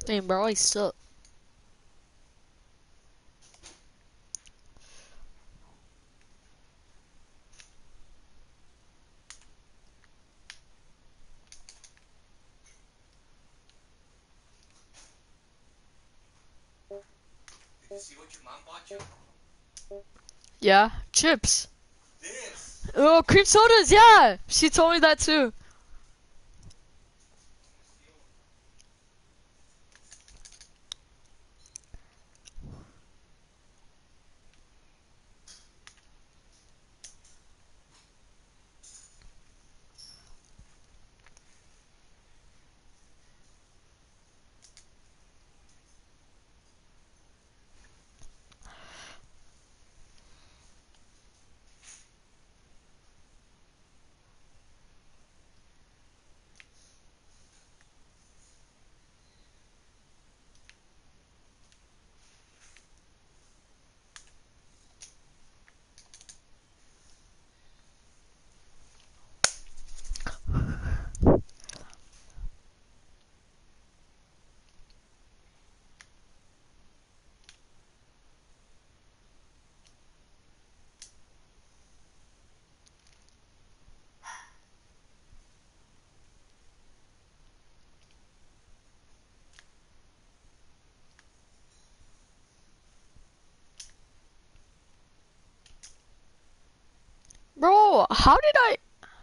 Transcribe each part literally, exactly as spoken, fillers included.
Hey, bro, I suck. Yeah, chips. Oh, cream sodas, yeah! She told me that too. Bro, how did I...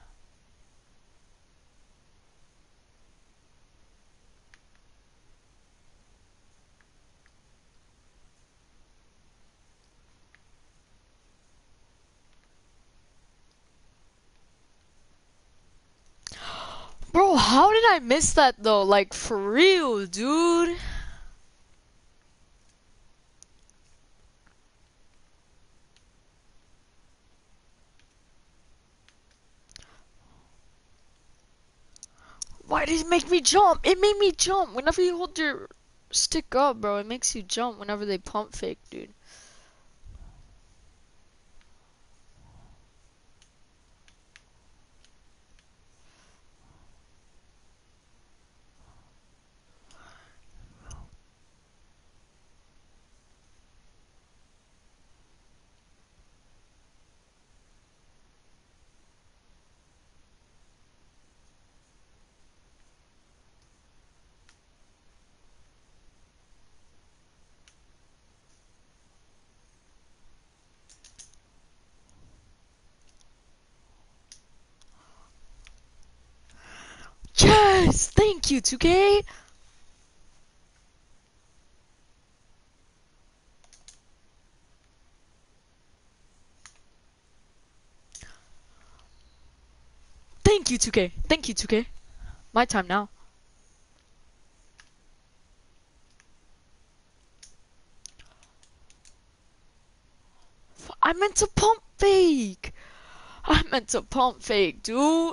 Bro, how did I miss that though? Like, for real, dude. Why did it make me jump? It made me jump. Whenever you hold your stick up, bro, it makes you jump whenever they pump fake, dude. Yes! Thank you, two K! Thank you, two K! Thank you, two K! My time now. I meant to pump fake! I meant to pump fake, dude!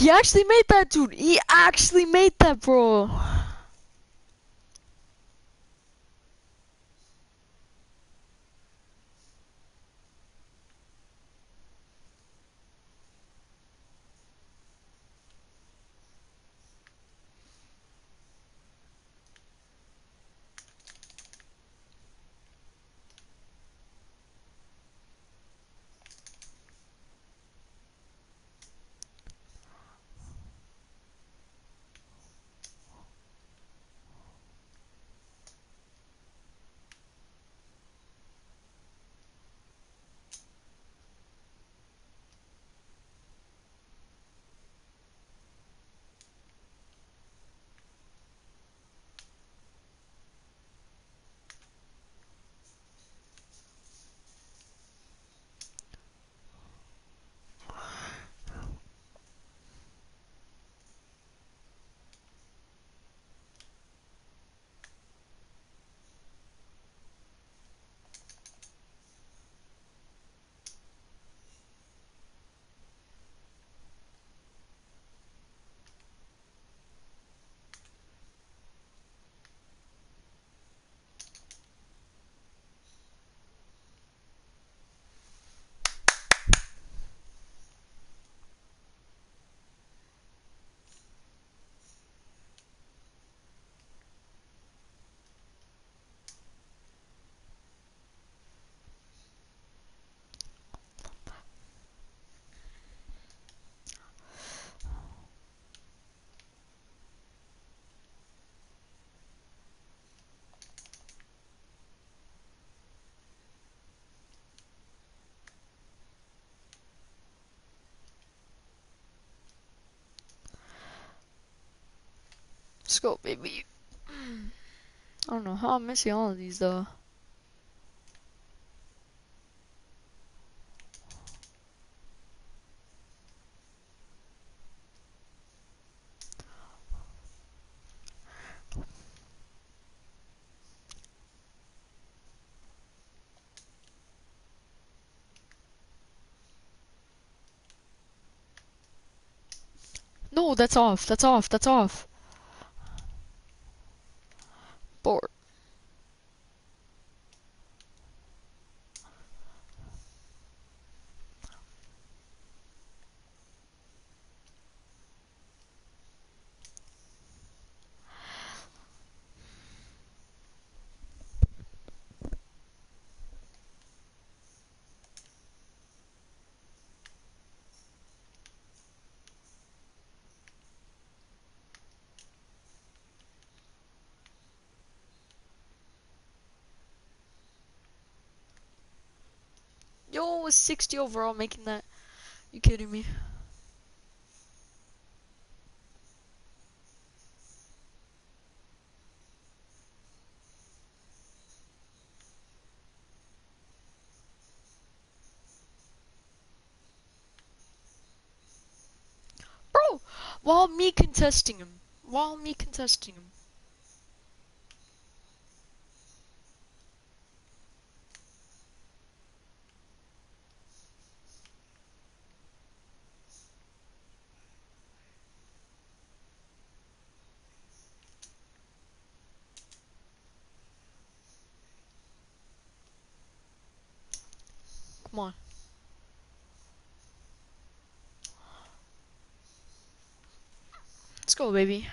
He actually made that, dude. He actually made that, bro. Let's go, baby. I don't know how I'm missing all of these, though. No, that's off. That's off. That's off. Board. Yo, it was sixty overall making that. You kidding me? Bro, while me contesting him. While me contesting him. Come on. Let's go, baby.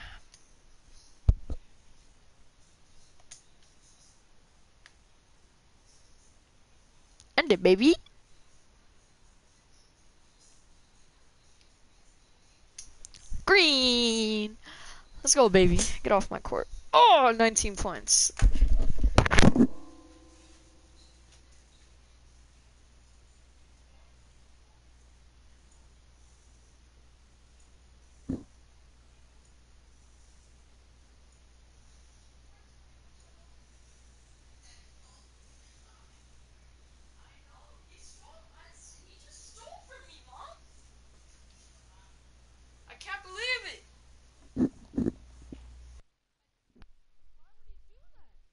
End it, baby. Green. Let's go, baby. Get off my court. Oh, nineteen points. I can't believe it.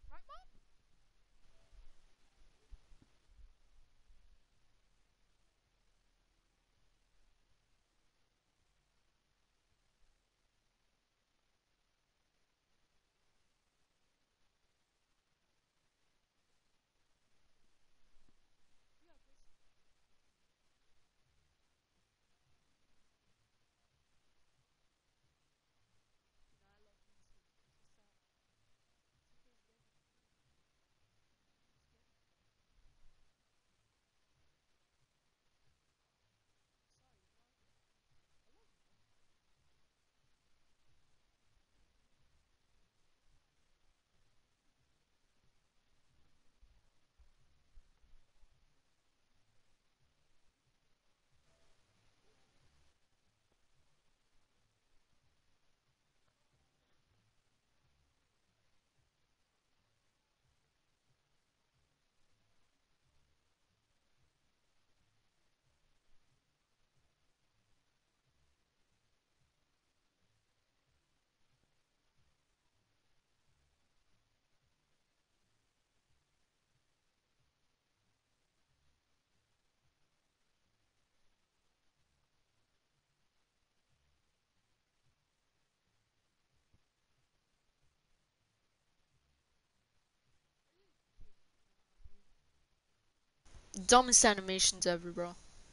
Dumbest animations ever, bro.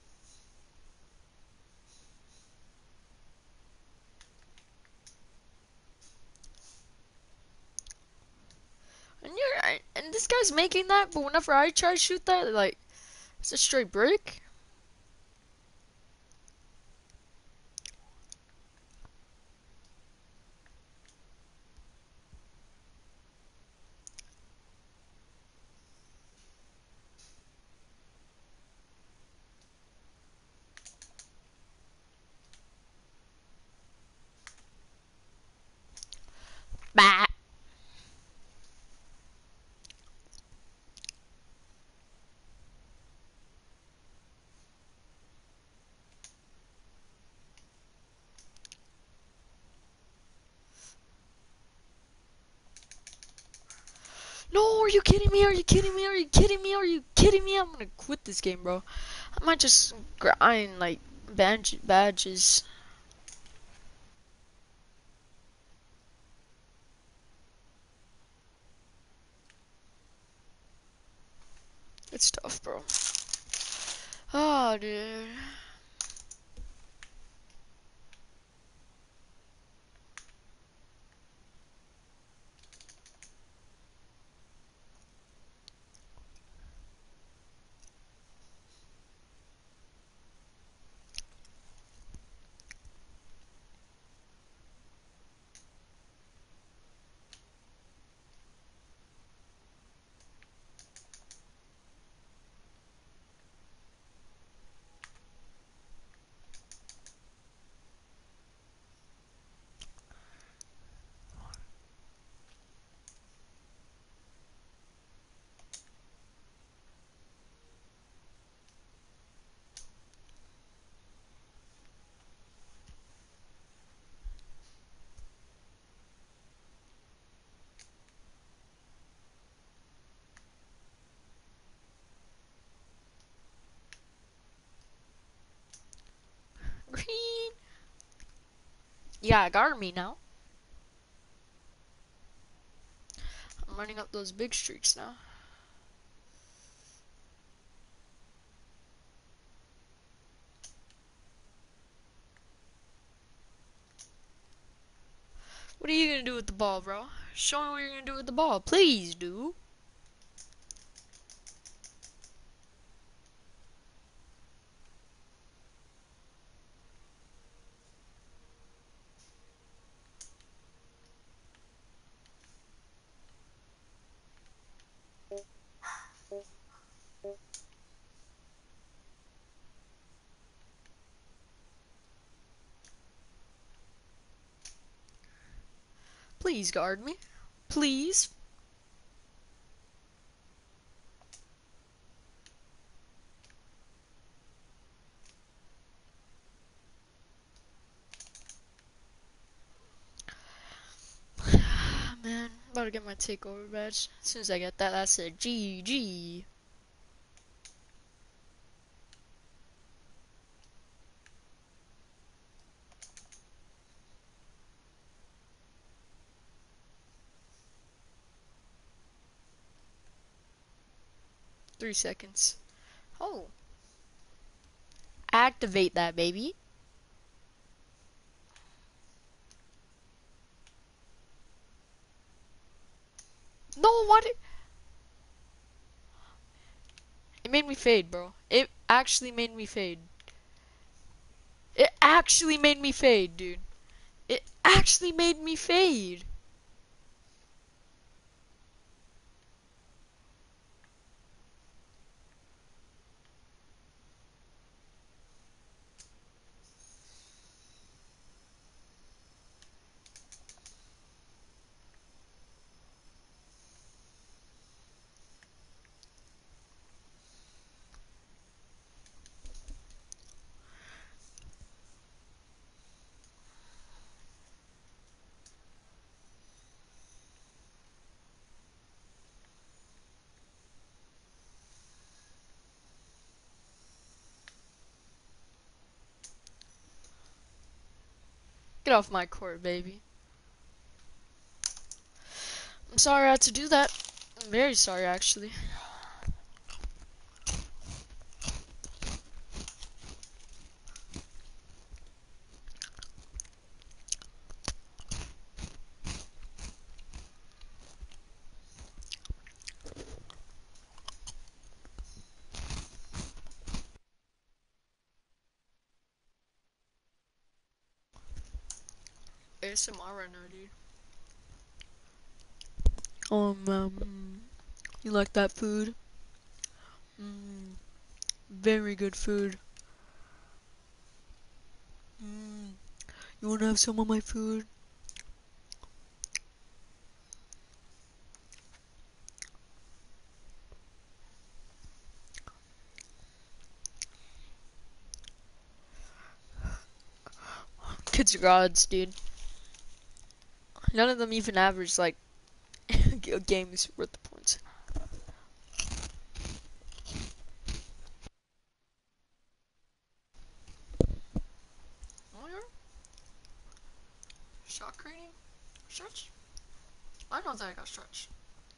And you're and this guy's making that, but whenever I try to shoot that, like, it's a straight brick. Bah. No, are you kidding me? Are you kidding me? Are you kidding me? Are you kidding me? I'm gonna quit this game, bro. I might just grind like badge badges. It's tough, bro. Oh, dude. Green. Yeah, guard me now. I'm running up those big streaks now. What are you gonna do with the ball, bro? Show me what you're gonna do with the ball. Please do. Please guard me. Please. Man, I'm about to get my takeover badge. As soon as I get that, that's a G G. Three seconds. Oh. Activate that, baby. No, what? It, it made me fade, bro. It actually made me fade. It actually made me fade, dude. It actually made me fade. Get off my court, baby. I'm sorry I had to do that. I'm very sorry, actually. S M R right now, dude. Um, um, you like that food? Mmm, very good food. Mmm, you wanna have some of my food? Kids are gods, dude. None of them even average, like, a game's worth of points. Oh, yeah? Shot creating? Stretch? I know that I got stretch.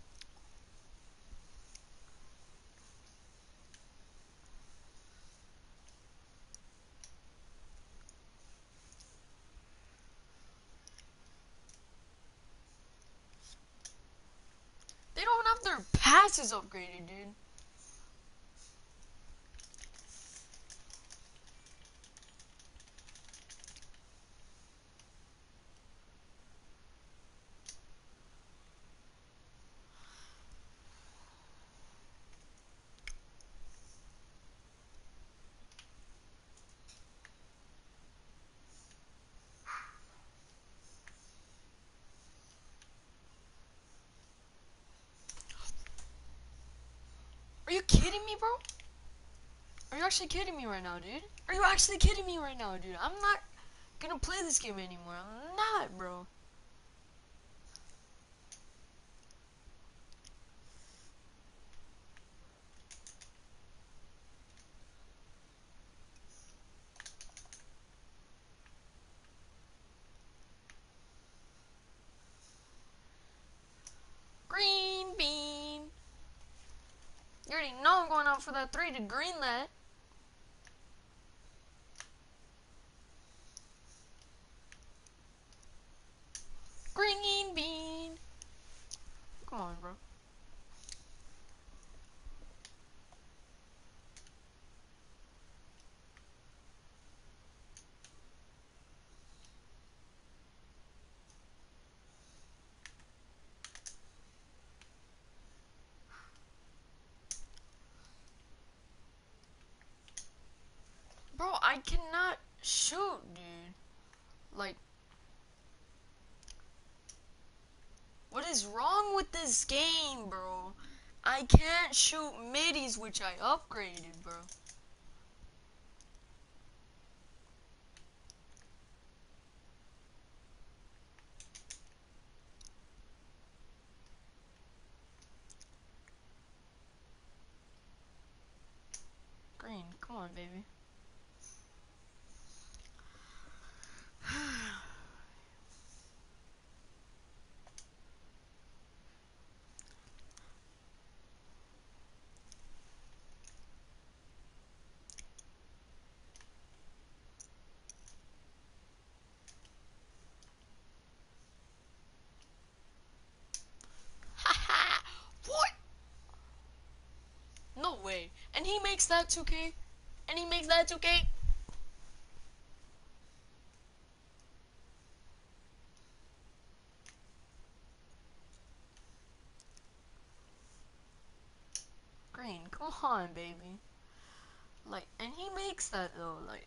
They don't have their passes upgraded, dude. Are you kidding me, bro? Are you actually kidding me right now, dude? Are you actually kidding me right now, dude? I'm not gonna play this game anymore. I'm not, bro. Green bean. You already know I'm going out for that three to green that. Green bean. Come on, bro. Bro, I cannot shoot, dude. Like, what is wrong with this game, bro? I can't shoot middies, which I upgraded, bro. Green, come on, baby. What? No way. And he makes that two K? And he makes that two K? Green, come on, baby. Like, and he makes that though, like.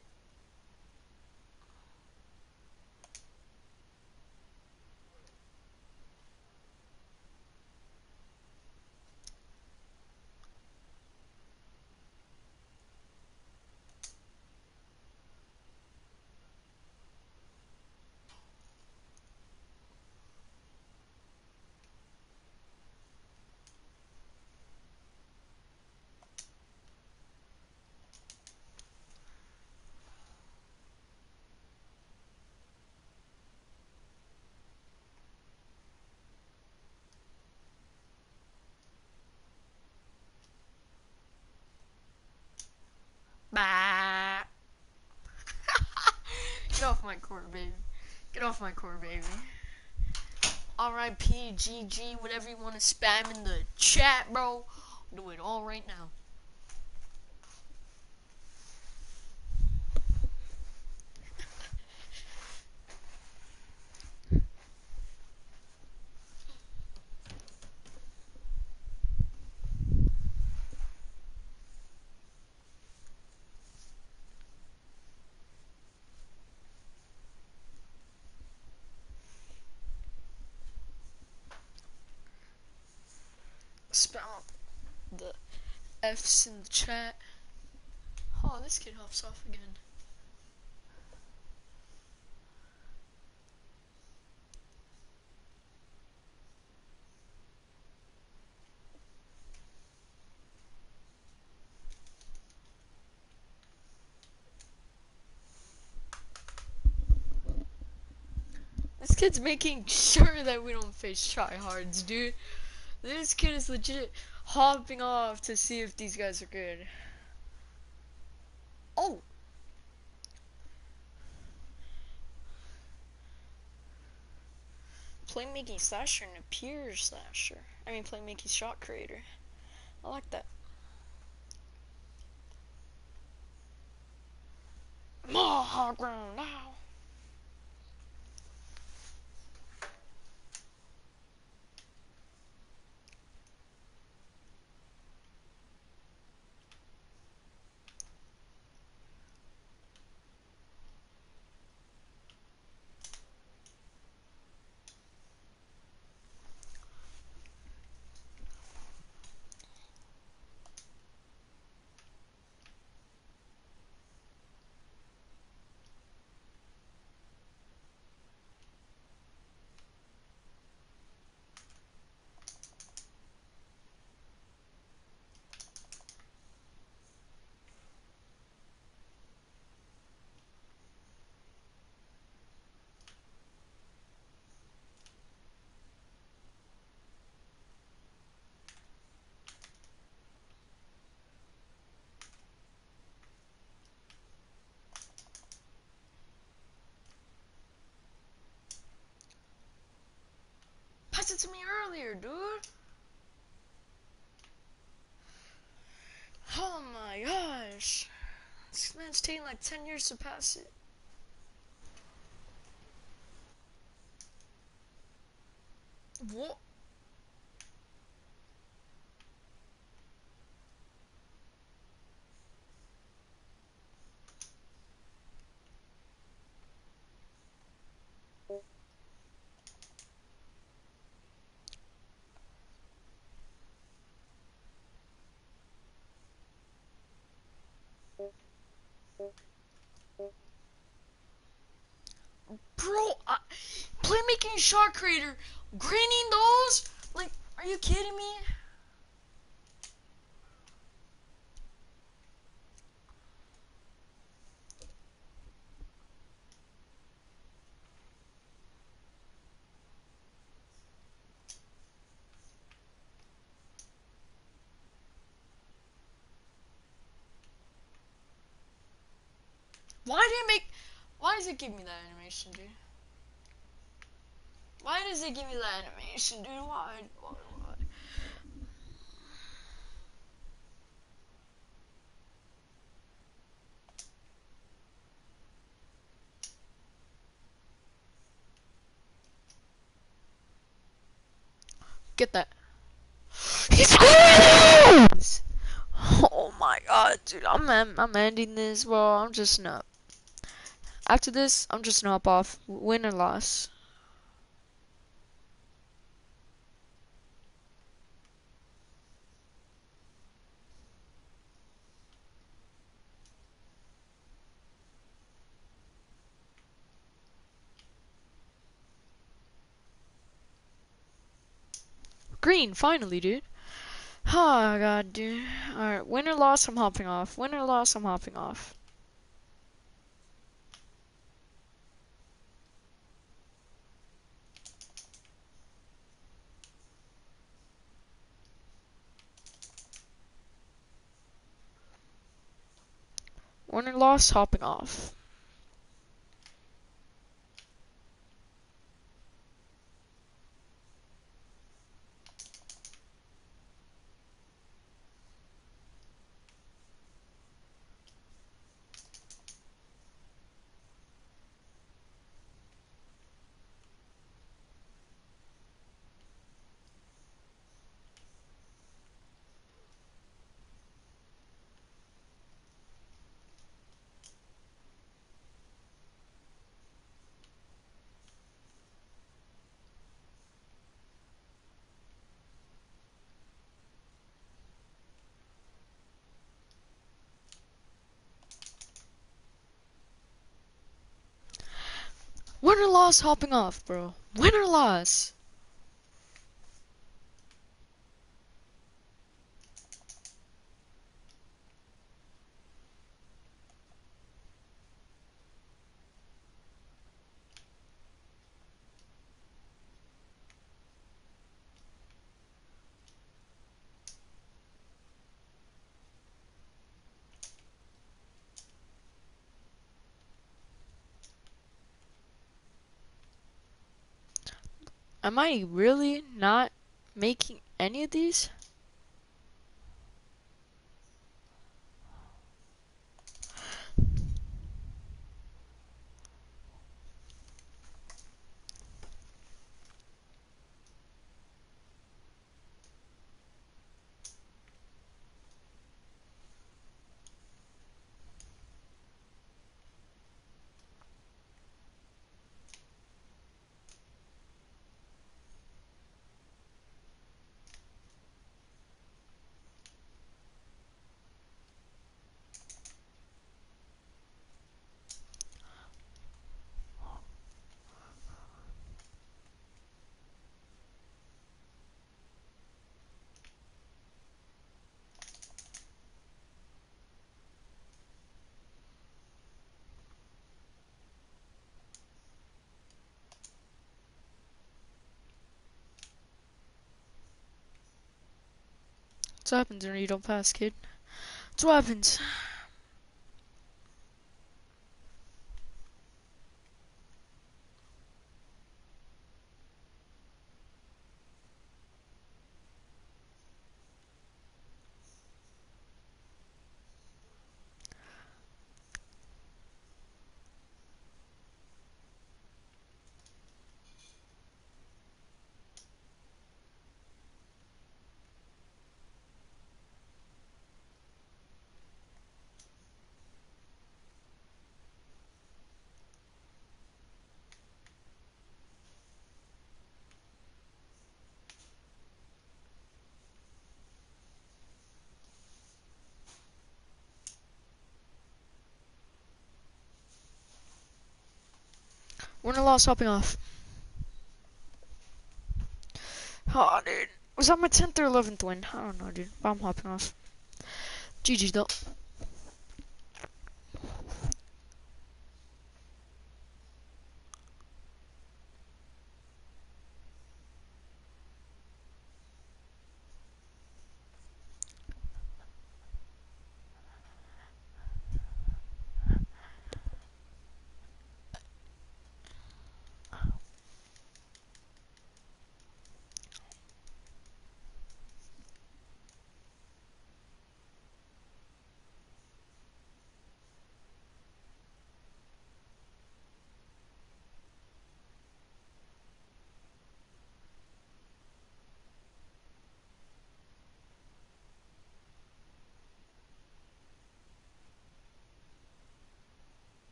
Bah. Get off my court, baby. Get off my court, baby. R I P, G G, whatever you want to spam in the chat, bro. Do it all right now. spam the F's in the chat. Oh, this kid hops off again. This kid's making sure that we don't face tryhards, dude. This kid is legit hopping off to see if these guys are good. Oh! Playmaking slasher and a pure slasher. I mean, playmaking shot creator. I like that. More high ground now. Pass it to me earlier, dude. Oh my gosh. This man's taking like ten years to pass it. What? Bro, I, playmaking shot creator, greening those? Like, are you kidding me? Why did it make, why does it give me that animation, dude? Why does it give me that animation, dude? Why? Why? Why? Get that. He scores! Oh my god, dude. I'm, I'm ending this, bro. I'm just not. After this, I'm just gonna hop off. Win or loss. Green, finally, dude. Oh god, dude. Alright, win or loss, I'm hopping off. Win or loss, I'm hopping off. Win or loss, hopping off. Win or loss hopping off, bro. Win or loss. Am I really not making any of these? That's what happens when you don't pass, kid. That's what happens. Win or loss hopping off. Oh, dude. Was that my tenth or eleventh win? I don't know, dude. But I'm hopping off. G G though.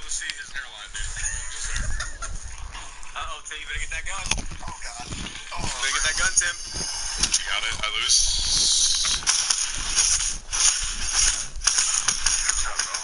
to see his hairline, dude. Uh-oh, Tim, you better get that gun. Oh, God. Oh, better get that gun, Tim. You got it. I lose. Good job, bro.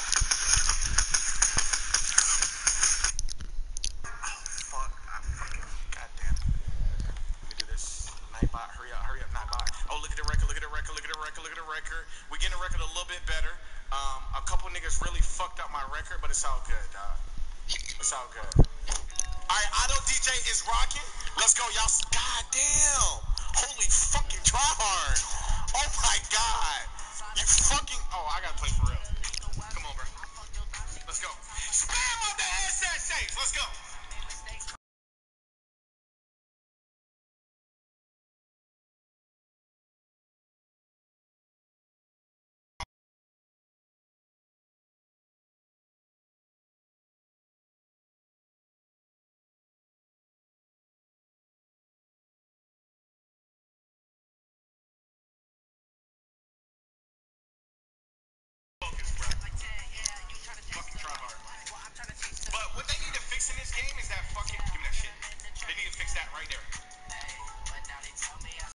Oh, fuck. I fucking... Goddamn. Let me do this. Nightbot, hurry up, hurry up, Nightbot. Oh, look at the record, look at the record, look at the record, look at the record. We're getting the record a little bit better. Um, a couple niggas really fucked up my record, but it's all good, dog. It's all good. All right, Auto D J is rocking. Let's go, y'all. God damn. Holy fucking try hard. Oh my God. You fucking. Oh, I gotta play for real.